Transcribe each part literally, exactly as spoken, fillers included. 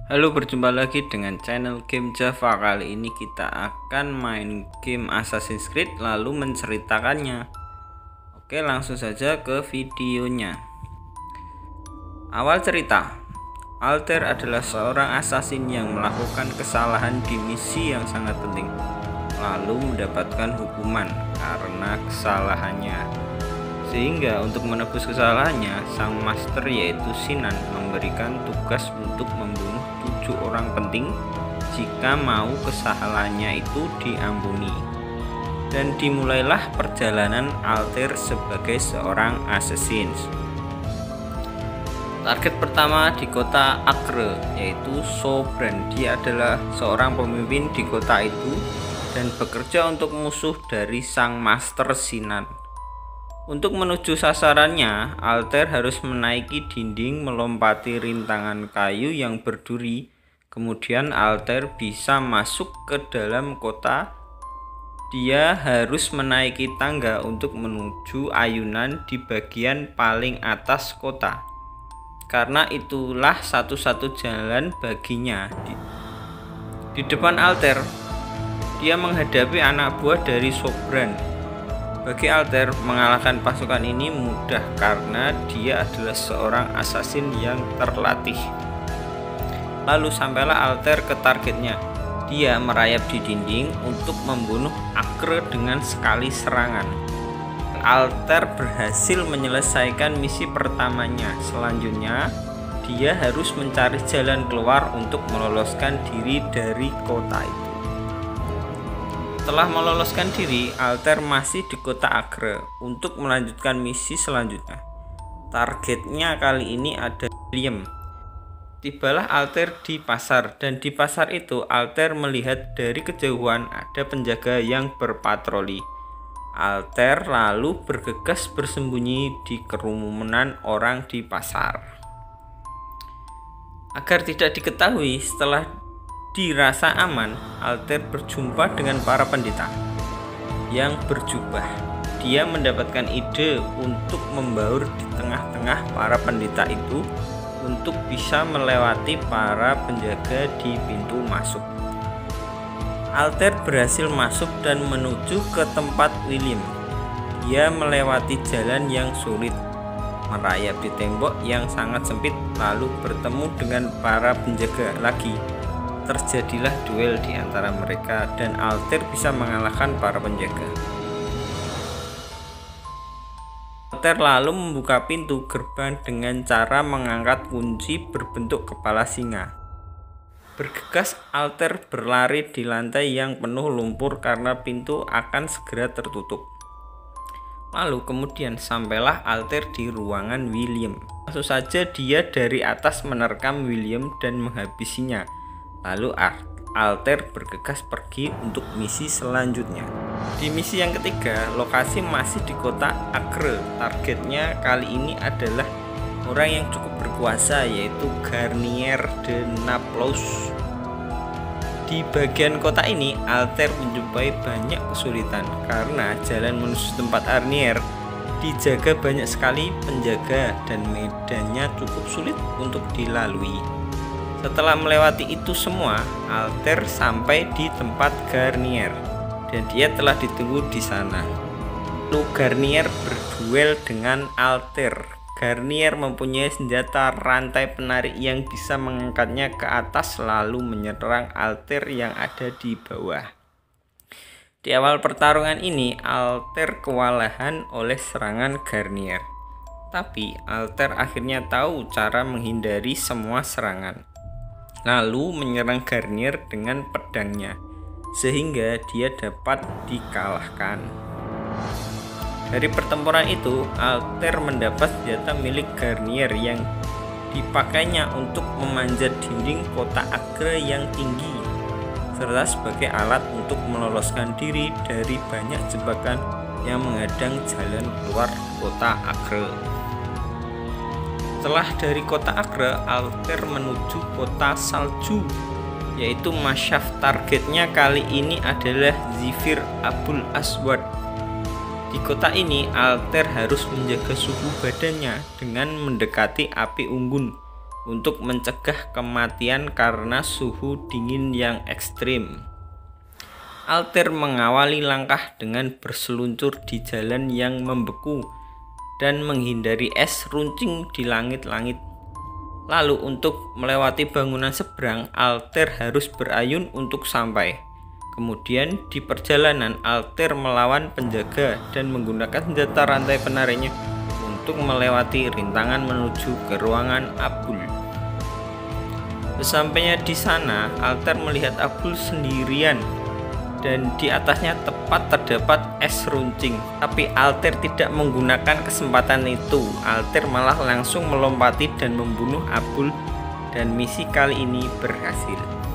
Halo, berjumpa lagi dengan channel Game Java. Kali ini kita akan main game Assassin's Creed lalu menceritakannya. Oke, langsung saja ke videonya. Awal cerita, Altair adalah seorang assassin yang melakukan kesalahan di misi yang sangat penting, lalu mendapatkan hukuman karena kesalahannya. Sehingga untuk menebus kesalahannya, sang master yaitu Sinan memberikan tugas untuk membunuh tujuh orang penting jika mau kesalahannya itu diampuni. Dan dimulailah perjalanan Altair sebagai seorang assassin. Target pertama di kota Acre yaitu Sobran. Dia adalah seorang pemimpin di kota itu dan bekerja untuk musuh dari sang master Sinan. Untuk menuju sasarannya, Altair harus menaiki dinding melompati rintangan kayu yang berduri. Kemudian Altair bisa masuk ke dalam kota. Dia harus menaiki tangga untuk menuju ayunan di bagian paling atas kota. Karena itulah satu-satu jalan baginya. Di, di depan Altair, dia menghadapi anak buah dari Sobran. Bagi Altair, mengalahkan pasukan ini mudah karena dia adalah seorang assassin yang terlatih. Lalu sampailah Altair ke targetnya. Dia merayap di dinding untuk membunuh Acre dengan sekali serangan. Altair berhasil menyelesaikan misi pertamanya. Selanjutnya, dia harus mencari jalan keluar untuk meloloskan diri dari kota itu. Setelah meloloskan diri, Altair masih di kota Acre untuk melanjutkan misi selanjutnya. Targetnya kali ini ada William. Tibalah Altair di pasar, dan di pasar itu Altair melihat dari kejauhan ada penjaga yang berpatroli. Altair lalu bergegas bersembunyi di kerumunan orang di pasar. Agar tidak diketahui, setelah dirasa aman, Altair berjumpa dengan para pendeta yang berjubah. Dia mendapatkan ide untuk membaur di tengah-tengah para pendeta itu untuk bisa melewati para penjaga di pintu masuk. Altair berhasil masuk dan menuju ke tempat William. Dia melewati jalan yang sulit, merayap di tembok yang sangat sempit, lalu bertemu dengan para penjaga lagi. Terjadilah duel di antara mereka dan Altair bisa mengalahkan para penjaga. Altair lalu membuka pintu gerbang dengan cara mengangkat kunci berbentuk kepala singa. Bergegas, Altair berlari di lantai yang penuh lumpur karena pintu akan segera tertutup. Lalu kemudian sampailah Altair di ruangan William. Langsung saja dia dari atas menerkam William dan menghabisinya. Lalu Altair bergegas pergi untuk misi selanjutnya. Di misi yang ketiga, lokasi masih di kota Acre. Targetnya kali ini adalah orang yang cukup berkuasa, yaitu Garnier de Naplouse. Di bagian kota ini, Altair menjumpai banyak kesulitan karena jalan menuju tempat Garnier dijaga banyak sekali penjaga dan medannya cukup sulit untuk dilalui. Setelah melewati itu semua, Altair sampai di tempat Garnier dan dia telah ditunggu di sana. Lalu Garnier berduel dengan Altair. Garnier mempunyai senjata rantai penarik yang bisa mengangkatnya ke atas lalu menyerang Altair yang ada di bawah. Di awal pertarungan ini, Altair kewalahan oleh serangan Garnier. Tapi Altair akhirnya tahu cara menghindari semua serangan, lalu menyerang Garnier dengan pedangnya, sehingga dia dapat dikalahkan. Dari pertempuran itu, Altair mendapat senjata milik Garnier yang dipakainya untuk memanjat dinding kota Acre yang tinggi, serta sebagai alat untuk meloloskan diri dari banyak jebakan yang menghadang jalan keluar kota Acre. Setelah dari kota Acre, Altair menuju kota salju, yaitu Masyaf. Targetnya kali ini adalah Zifir Abul Aswad. Di kota ini, Altair harus menjaga suhu badannya dengan mendekati api unggun untuk mencegah kematian karena suhu dingin yang ekstrim. Altair mengawali langkah dengan berseluncur di jalan yang membeku dan menghindari es runcing di langit-langit. Lalu untuk melewati bangunan seberang, Altair harus berayun untuk sampai. Kemudian di perjalanan, Altair melawan penjaga dan menggunakan senjata rantai penariknya untuk melewati rintangan menuju ke ruangan Abul. Sesampainya di sana, Altair melihat Abul sendirian dan di atasnya tepat terdapat es runcing. Tapi Altair tidak menggunakan kesempatan itu. Altair malah langsung melompati dan membunuh Abul, dan misi kali ini berhasil.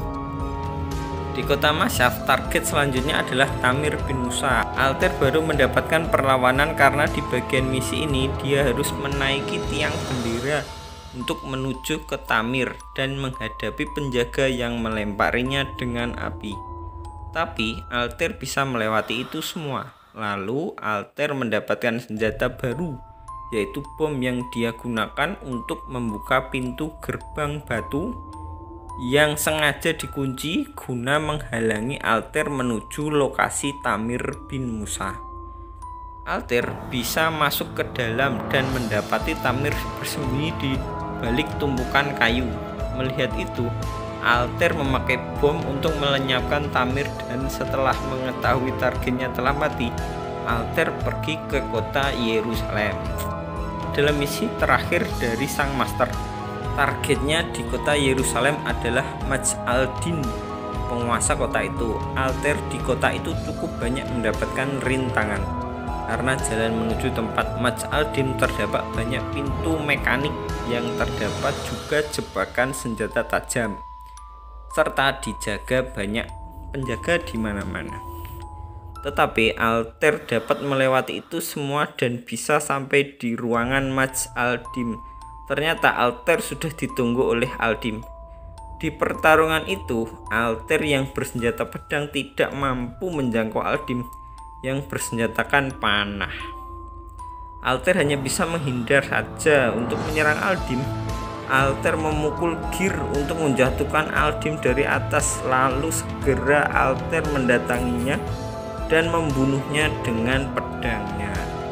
Di kota Masyaf, target selanjutnya adalah Tamir bin Musa. Altair baru mendapatkan perlawanan karena di bagian misi ini dia harus menaiki tiang bendera untuk menuju ke Tamir dan menghadapi penjaga yang melemparinya dengan api. Tapi Altair bisa melewati itu semua. Lalu Altair mendapatkan senjata baru, yaitu bom yang dia gunakan untuk membuka pintu gerbang batu yang sengaja dikunci guna menghalangi Altair menuju lokasi Tamir bin Musa. Altair bisa masuk ke dalam dan mendapati Tamir bersembunyi di balik tumpukan kayu. Melihat itu, Altair memakai bom untuk melenyapkan Tamir, dan setelah mengetahui targetnya telah mati, Altair pergi ke kota Yerusalem. Dalam misi terakhir dari Sang Master, targetnya di kota Yerusalem adalah Maj al-Din, penguasa kota itu. Altair di kota itu cukup banyak mendapatkan rintangan karena jalan menuju tempat Maj al-Din terdapat banyak pintu mekanik yang terdapat juga jebakan senjata tajam, serta dijaga banyak penjaga di mana-mana. Tetapi Altair dapat melewati itu semua dan bisa sampai di ruangan Maj al-Din. Ternyata Altair sudah ditunggu oleh Al-Dim. Di pertarungan itu, Altair yang bersenjata pedang tidak mampu menjangkau Al-Dim yang bersenjatakan panah. Altair hanya bisa menghindar saja untuk menyerang Al-Dim. Altair memukul gear untuk menjatuhkan Al-Dim dari atas, lalu segera Altair mendatanginya dan membunuhnya dengan pedangnya.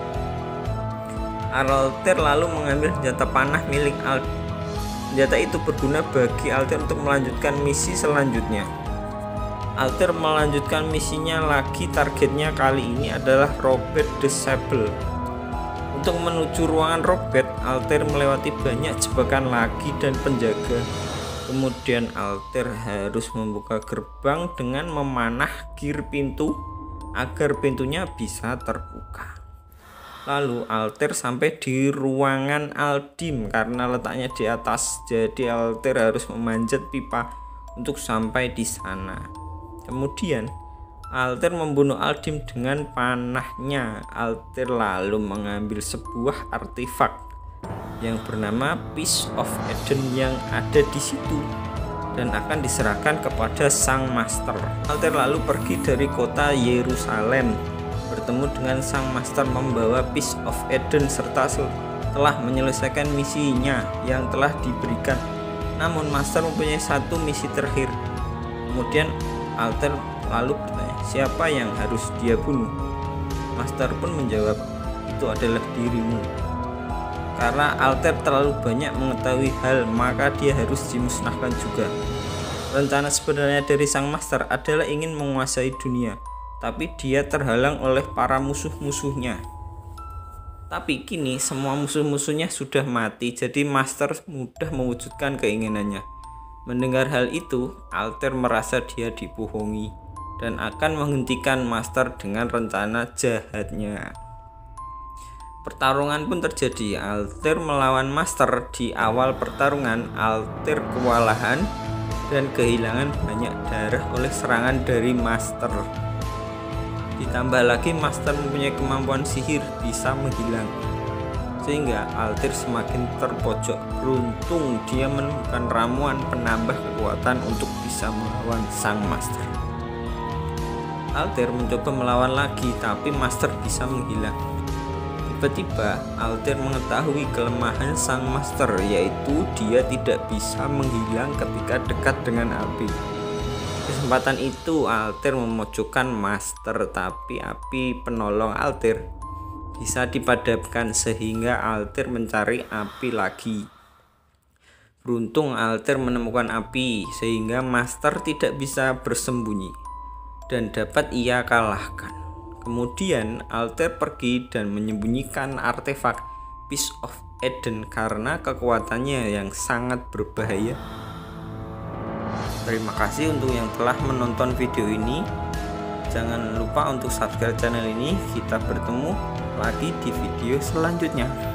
Altair lalu mengambil senjata panah milik Altair. Senjata itu berguna bagi Altair untuk melanjutkan misi selanjutnya. Altair melanjutkan misinya lagi. Targetnya kali ini adalah Robert the Sable. Untuk menuju ruangan Robert, Altair melewati banyak jebakan lagi dan penjaga. Kemudian Altair harus membuka gerbang dengan memanah gear pintu agar pintunya bisa terbuka. Lalu Altair sampai di ruangan Al-Dim karena letaknya di atas, jadi Altair harus memanjat pipa untuk sampai di sana. Kemudian Altair membunuh Al-Dim dengan panahnya. Altair lalu mengambil sebuah artefak yang bernama Piece of Eden yang ada di situ dan akan diserahkan kepada Sang Master. Altair lalu pergi dari kota Yerusalem, bertemu dengan Sang Master membawa Piece of Eden serta telah menyelesaikan misinya yang telah diberikan. Namun Master mempunyai satu misi terakhir. Kemudian Altair lalu bertanya, siapa yang harus dia bunuh? Master pun menjawab, itu adalah dirimu. Karena Altair terlalu banyak mengetahui hal, maka dia harus dimusnahkan juga. Rencana sebenarnya dari Sang Master adalah ingin menguasai dunia, tapi dia terhalang oleh para musuh-musuhnya. Tapi kini semua musuh-musuhnya sudah mati, jadi Master mudah mewujudkan keinginannya. Mendengar hal itu, Altair merasa dia dibohongi dan akan menghentikan Master dengan rencana jahatnya. Pertarungan pun terjadi. Altair melawan Master. Di awal pertarungan, Altair kewalahan dan kehilangan banyak darah oleh serangan dari Master. Ditambah lagi Master mempunyai kemampuan sihir bisa menghilang, sehingga Altair semakin terpojok. Beruntung dia menemukan ramuan penambah kekuatan untuk bisa melawan Sang Master. Altair mencoba melawan lagi, tapi Master bisa menghilang. Tiba-tiba Altair mengetahui kelemahan sang master, yaitu dia tidak bisa menghilang ketika dekat dengan api. Kesempatan itu Altair memojokkan master, tapi api penolong Altair bisa dipadamkan sehingga Altair mencari api lagi. Beruntung Altair menemukan api sehingga master tidak bisa bersembunyi dan dapat ia kalahkan. Kemudian Altair pergi dan menyembunyikan artefak Piece of Eden karena kekuatannya yang sangat berbahaya. Terima kasih untuk yang telah menonton video ini. Jangan lupa untuk subscribe channel ini. Kita bertemu lagi di video selanjutnya.